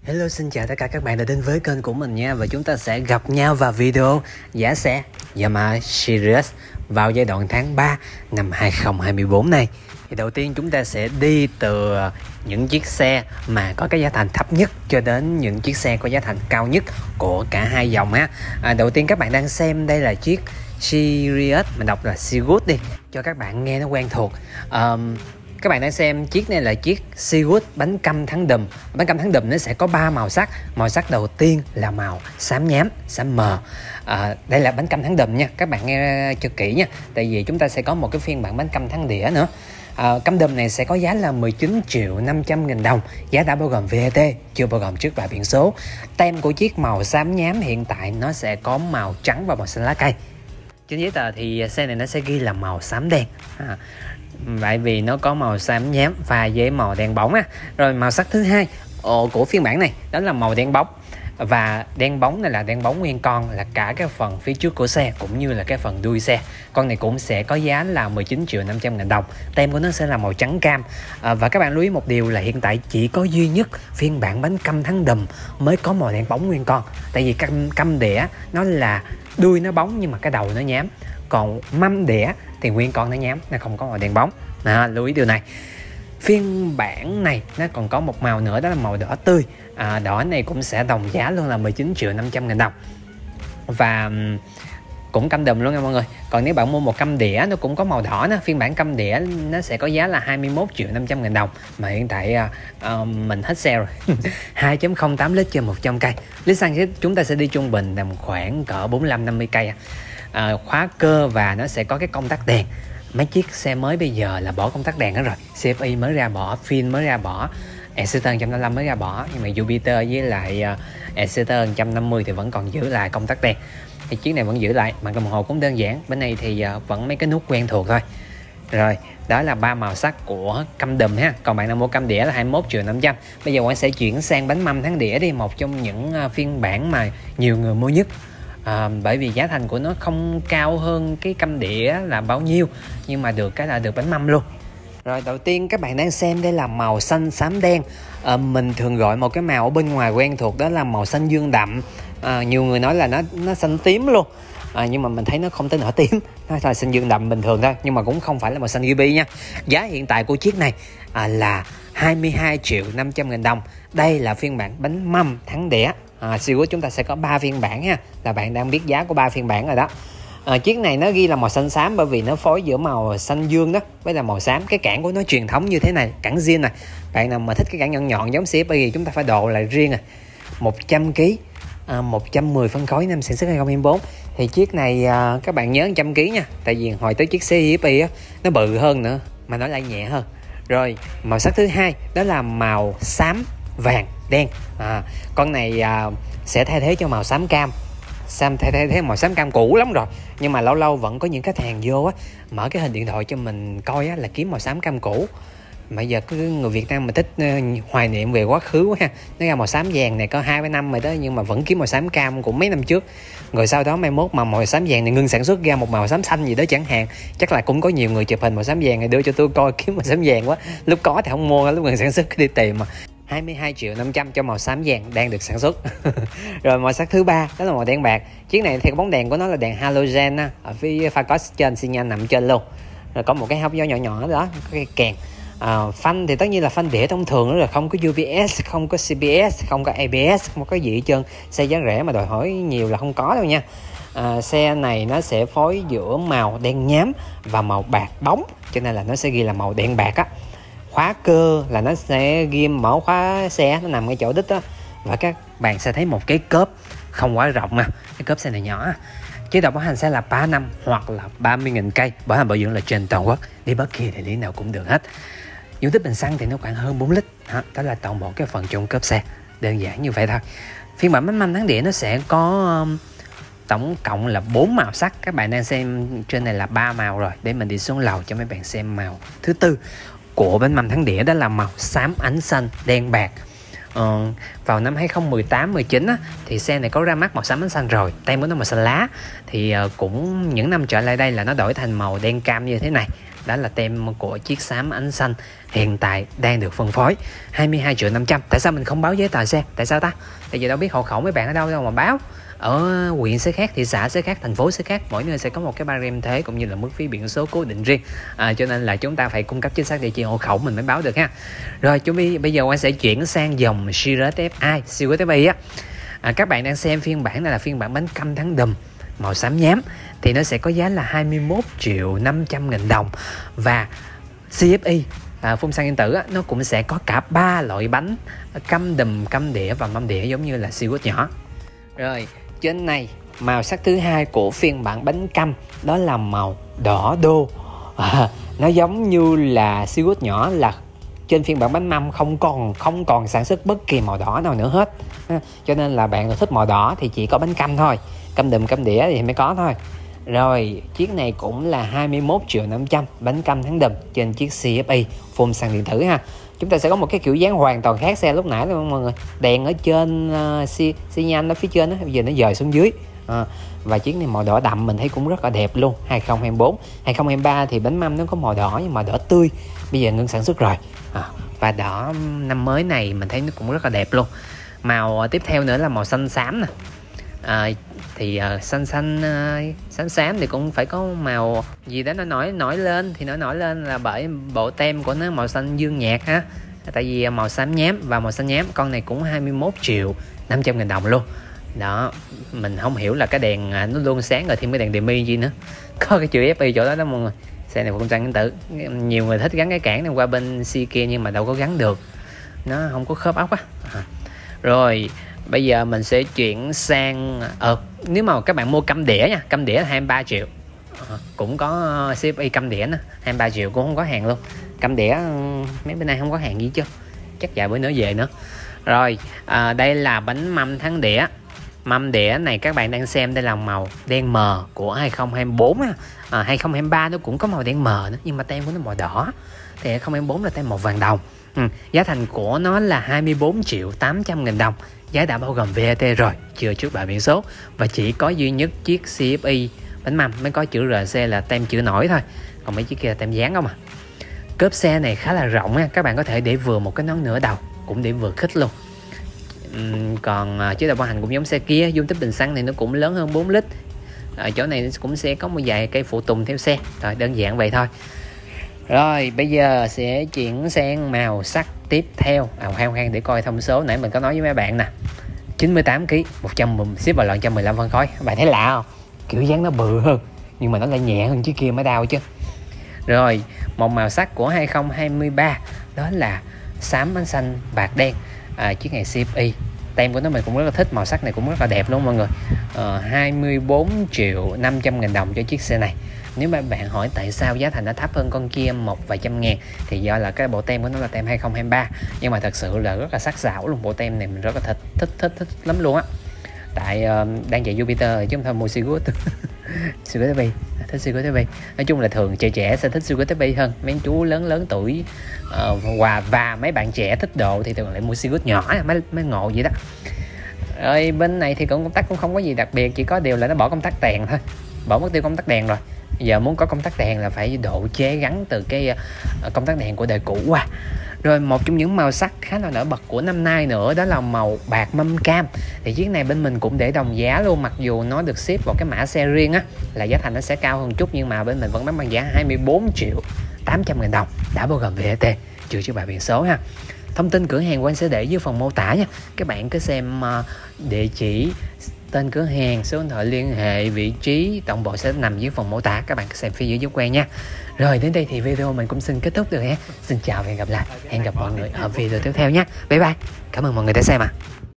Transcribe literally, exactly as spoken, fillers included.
Hello, xin chào tất cả các bạn đã đến với kênh của mình nha. Và chúng ta sẽ gặp nhau vào video giá xe Yamaha Sirius vào giai đoạn tháng ba năm hai không hai tư này. Thì đầu tiên chúng ta sẽ đi từ những chiếc xe mà có cái giá thành thấp nhất cho đến những chiếc xe có giá thành cao nhất của cả hai dòng ha. À, đầu tiên các bạn đang xem đây là chiếc Sirius, mình đọc là Sirius đi cho các bạn nghe nó quen thuộc. Um, Các bạn đang xem chiếc này là chiếc Sirius bánh căm thắng đùm. Bánh căm thắng đùm nó sẽ có ba màu sắc. Màu sắc đầu tiên là màu xám nhám, xám mờ. À, đây là bánh căm thắng đùm nha. Các bạn nghe cho kỹ nha. Tại vì chúng ta sẽ có một cái phiên bản bánh căm thắng đĩa nữa. À, căm đùm này sẽ có giá là mười chín triệu năm trăm nghìn đồng. Giá đã bao gồm vê a tê, chưa bao gồm trước bạ biển số. Tem của chiếc màu xám nhám hiện tại nó sẽ có màu trắng và màu xanh lá cây. Trên giấy tờ thì xe này nó sẽ ghi là màu xám đen. À, vậy vì nó có màu xám nhám và với màu đen bóng á. Rồi màu sắc thứ hai của phiên bản này đó là màu đen bóng. Và đen bóng này là đen bóng nguyên con, là cả cái phần phía trước của xe cũng như là cái phần đuôi xe. Con này cũng sẽ có giá là mười chín triệu năm trăm nghìn đồng. Tem của nó sẽ là màu trắng cam. À, và các bạn lưu ý một điều là hiện tại chỉ có duy nhất phiên bản bánh căm thắng đùm mới có màu đen bóng nguyên con. Tại vì căm, căm đĩa nó là đuôi nó bóng nhưng mà cái đầu nó nhám. Còn mâm đĩa thì nguyên con nó nhám, nó không có màu đen bóng. À, lưu ý điều này. Phiên bản này nó còn có một màu nữa, đó là màu đỏ tươi. À, đỏ này cũng sẽ đồng giá luôn là mười chín triệu năm trăm nghìn đồng. Và cũng căm đùm luôn nha mọi người. Còn nếu bạn mua một căm đĩa nó cũng có màu đỏ đó, phiên bản căm đĩa nó sẽ có giá là hai mươi mốt triệu năm trăm nghìn đồng. Mà hiện tại uh, mình hết sale rồi. hai phẩy không tám lít trên một trăm cây. Lít xăng chúng ta sẽ đi trung bình tầm khoảng cỡ bốn mươi lăm năm mươi cây. À, khóa cơ và nó sẽ có cái công tắc đèn. Mấy chiếc xe mới bây giờ là bỏ công tắc đèn đó rồi. xê ép i mới ra bỏ, Fin mới ra bỏ, Exciter một năm mươi lăm mới ra bỏ. Nhưng mà Jupiter với lại uh, Exciter một năm mươi thì vẫn còn giữ lại công tắc đèn. Thì chiếc này vẫn giữ lại, màn đồng hồ cũng đơn giản. Bên này thì uh, vẫn mấy cái nút quen thuộc thôi. Rồi, đó là ba màu sắc của căm đùm ha. Còn bạn nào mua căm đĩa là hai mươi mốt triệu năm trăm. Bây giờ bạn sẽ chuyển sang bánh mâm thắng đĩa đi, một trong những uh, phiên bản mà nhiều người mua nhất. À, bởi vì giá thành của nó không cao hơn cái căm đĩa là bao nhiêu, nhưng mà được cái là được bánh mâm luôn. Rồi đầu tiên các bạn đang xem đây là màu xanh xám đen. À, mình thường gọi một cái màu ở bên ngoài quen thuộc đó là màu xanh dương đậm. À, nhiều người nói là nó nó xanh tím luôn. À, nhưng mà mình thấy nó không tới nổi tím, nó là xanh dương đậm bình thường thôi, nhưng mà cũng không phải là màu xanh ruby nha. Giá hiện tại của chiếc này à, là hai mươi hai triệu năm trăm nghìn đồng. Đây là phiên bản bánh mâm thắng đĩa. À, Sirius chúng ta sẽ có ba phiên bản ha, là bạn đang biết giá của ba phiên bản rồi đó. À, chiếc này nó ghi là màu xanh xám bởi vì nó phối giữa màu xanh dương đó với là màu xám. Cái cản của nó truyền thống như thế này, cản zin này. Bạn nào mà thích cái cản nhọn nhọn giống xê ép i thì chúng ta phải độ lại riêng à. một trăm ki lô gam, à, một trăm mười phân khối năm sản xuất hai không hai tư. Thì chiếc này à, các bạn nhớ một trăm ki lô gam nha. Tại vì hồi tới chiếc xê ép i á, nó bự hơn nữa mà nó lại nhẹ hơn. Rồi màu sắc thứ hai đó là màu xám vàng đen. À, con này à, sẽ thay thế cho màu xám cam. Sam thay thế, thế màu xám cam cũ lắm rồi, nhưng mà lâu lâu vẫn có những khách hàng vô á, mở cái hình điện thoại cho mình coi á, là kiếm màu xám cam cũ. Mà giờ cứ người Việt Nam mà thích uh, hoài niệm về quá khứ quá ha. Nó ra màu xám vàng này có hai năm rồi đó, nhưng mà vẫn kiếm màu xám cam của mấy năm trước. Rồi sau đó mai mốt mà màu xám vàng này ngưng sản xuất ra một màu xám xanh gì đó chẳng hạn. Chắc là cũng có nhiều người chụp hình màu xám vàng này đưa cho tôi coi kiếm màu xám vàng quá. Lúc có thì không mua, lúc ngừng sản xuất đi tìm mà. hai mươi hai triệu năm trăm cho màu xám vàng đang được sản xuất. Rồi màu sắc thứ ba đó là màu đen bạc. Chiếc này thì bóng đèn của nó là đèn halogen á, ở phía pha cos trên xi nhan nằm trên luôn. Rồi có một cái hốc gió nhỏ nhỏ đó, có cái kèn. À, phanh thì tất nhiên là phanh đĩa thông thường, nữa là không có u pê ét, không có xê bê ét, không có a bê ét, không có gì hết trơn. Xe giá rẻ mà đòi hỏi nhiều là không có đâu nha. À, xe này nó sẽ phối giữa màu đen nhám và màu bạc bóng, cho nên là nó sẽ ghi là màu đen bạc á. Khóa cơ là nó sẽ ghi mẫu khóa xe, nó nằm ngay chỗ đít đó. Và các bạn sẽ thấy một cái cốp không quá rộng nè, cái cốp xe này nhỏ. Chế độ bảo hành sẽ là ba năm hoặc là ba mươi nghìn cây. Bảo hành bảo dưỡng là trên toàn quốc, đi bất kỳ địa lý nào cũng được hết. Dung tích bình xăng thì nó khoảng hơn bốn lít. Đó, đó là toàn bộ cái phần trong cốp xe, đơn giản như vậy thôi. Phiên bản bánh mâm thắng đĩa nó sẽ có um, tổng cộng là bốn màu sắc. Các bạn đang xem trên này là ba màu rồi. Để mình đi xuống lầu cho mấy bạn xem màu thứ tư của bánh mâm thắng đĩa, đó là màu xám ánh xanh đen bạc. Ờ, vào năm hai không một tám mười chín á, thì xe này có ra mắt màu xám ánh xanh rồi, tem của nó màu xanh lá. Thì uh, cũng những năm trở lại đây là nó đổi thành màu đen cam như thế này. Đó là tem của chiếc xám ánh xanh hiện tại đang được phân phối hai mươi hai triệu năm trăm. Tại sao mình không báo giấy tờ xe? Tại sao ta? Tại vì đâu biết hộ khẩu mấy bạn ở đâu đâu mà báo. Ở huyện sẽ khác, thị xã sẽ khác, thành phố sẽ khác, mỗi nơi sẽ có một cái barem thuế cũng như là mức phí biển số cố định riêng, à, cho nên là chúng ta phải cung cấp chính xác địa chỉ hộ khẩu mình mới báo được ha. Rồi chúng bây, bây giờ Quang sẽ chuyển sang dòng Sirius ép i siêu ép i á. À, các bạn đang xem phiên bản này là phiên bản bánh căm thắng đùm màu xám nhám thì nó sẽ có giá là hai mươi mốt triệu năm trăm nghìn đồng. Và xê ép i à, phun xăng điện tử á, nó cũng sẽ có cả ba loại bánh căm đùm, căm đĩa và mâm đĩa giống như là Sirius nhỏ. Rồi trên này màu sắc thứ hai của phiên bản bánh căm đó là màu đỏ đô, à, nó giống như là Sirius nhỏ, là trên phiên bản bánh mâm không còn không còn sản xuất bất kỳ màu đỏ nào nữa hết, à, cho nên là bạn thích màu đỏ thì chỉ có bánh căm thôi, căm đùm căm đĩa thì mới có thôi. Rồi chiếc này cũng là hai mươi mốt triệu năm trăm, bánh căm thắng đùm trên chiếc xê ép i phun xăng điện tử ha. Chúng ta sẽ có một cái kiểu dáng hoàn toàn khác xe lúc nãy luôn mọi người. Đèn ở trên uh, xi, xi nhan ở phía trên đó, bây giờ nó dời xuống dưới. À, và chiếc này màu đỏ đậm mình thấy cũng rất là đẹp luôn. hai không hai tư, hai không hai ba thì bánh mâm nó có màu đỏ nhưng mà đỏ tươi, bây giờ ngưng sản xuất rồi. À, và đỏ năm mới này mình thấy nó cũng rất là đẹp luôn. Màu tiếp theo nữa là màu xanh xám nè. À, thì uh, xanh xanh uh, xám xám thì cũng phải có màu gì đó nó nổi nổi lên, thì nó nổi lên là bởi bộ tem của nó màu xanh dương nhạt ha. Tại vì màu xám nhám và màu xanh nhám, con này cũng hai mươi mốt triệu năm trăm nghìn đồng luôn. Đó, mình không hiểu là cái đèn nó luôn sáng rồi thêm cái đèn demi gì nữa, có cái chữ ép i chỗ đó đó mọi người. Xe này phun xăng điện tử, nhiều người thích gắn cái cản này qua bên xi kia nhưng mà đâu có gắn được, nó không có khớp ốc á. À. Rồi bây giờ mình sẽ chuyển sang ờ, nếu mà các bạn mua căm đĩa nha, căm đĩa là hai mươi ba triệu, à, cũng có xê ép i căm đĩa nữa, hai mươi ba triệu cũng không có hàng luôn. Căm đĩa mấy bên này không có hàng gì chứ, chắc vài bữa nữa về nữa. Rồi à, đây là bánh mâm thắng đĩa. Mâm đĩa này các bạn đang xem đây là màu đen mờ của hai không hai tư á. À, hai không hai ba nó cũng có màu đen mờ nữa nhưng mà tem của nó màu đỏ, thì hai không hai tư là tem màu vàng đồng. Ừ, giá thành của nó là hai mươi bốn triệu tám trăm nghìn đồng. Giá đã bao gồm vê a tê rồi, chưa trước bạ biển số, và chỉ có duy nhất chiếc xê ép i bánh mâm mới có chữ rờ xê là tem chữ nổi thôi, còn mấy chiếc kia là tem dán không à. Cốp xe này khá là rộng nha, các bạn có thể để vừa một cái nón nửa đầu, cũng để vừa khít luôn. Uhm, còn chế độ bảo hành cũng giống xe kia, dung tích bình xăng này nó cũng lớn hơn bốn lít. Ở chỗ này cũng sẽ có một vài cây phụ tùng theo xe, rồi đơn giản vậy thôi. Rồi bây giờ sẽ chuyển sang màu sắc tiếp theo. À, khoan khoan để coi thông số nãy mình có nói với mấy bạn nè, chín mươi tám ki lô gam, một trăm ship vào lận một trăm mười lăm phân khối. Bạn thấy lạ không? Kiểu dáng nó bự hơn nhưng mà nó lại nhẹ hơn chiếc kia mới đau chứ. Rồi một màu sắc của hai không hai ba đó là xám ánh xanh bạc đen. À, chiếc này xê ép i tem của nó mình cũng rất là thích, màu sắc này cũng rất là đẹp luôn mọi người. à, hai mươi bốn triệu năm trăm nghìn đồng cho chiếc xe này. Nếu mà bạn hỏi tại sao giá thành nó thấp hơn con kia một vài trăm ngàn thì do là cái bộ tem của nó là tem hai không hai ba, nhưng mà thật sự là rất là sắc sảo luôn. Bộ tem này mình rất là thích thích thích, thích lắm luôn á. Tại uh, đang chạy Jupiter chứ không thôi mua Sirius. Sirius ép i, thích Sirius ép i. Nói chung là thường trẻ trẻ sẽ thích Sirius ép i hơn, mấy chú lớn lớn tuổi uh, và và mấy bạn trẻ thích độ thì thường lại mua Sirius nhỏ, mới mới ngộ vậy đó. Rồi bên này thì cũng công tắc cũng không có gì đặc biệt, chỉ có điều là nó bỏ công tắc đèn thôi, bỏ mất tiêu công tắc đèn rồi. Giờ muốn có công tắc đèn là phải độ chế gắn từ cái uh, công tắc đèn của đời cũ qua. Rồi một trong những màu sắc khá là nổi bật của năm nay nữa đó là màu bạc mâm cam. Thì chiếc này bên mình cũng để đồng giá luôn, mặc dù nó được ship vào cái mã xe riêng á, là giá thành nó sẽ cao hơn chút, nhưng mà bên mình vẫn bán bằng giá hai mươi bốn triệu tám trăm nghìn đồng, đã bao gồm vê a tê, trừ chiếc bạ biển số ha. Thông tin cửa hàng Quang sẽ để dưới phần mô tả nha. Các bạn cứ xem uh, địa chỉ, tên cửa hàng, số điện thoại liên hệ, vị trí, tổng bộ sẽ nằm dưới phần mô tả. Các bạn cứ xem phía dưới giúp Quang nha. Rồi đến đây thì video mình cũng xin kết thúc được nhé. Xin chào và hẹn gặp lại. Hẹn gặp mọi người ở video tiếp theo nhé. Bye bye. Cảm ơn mọi người đã xem ạ. À.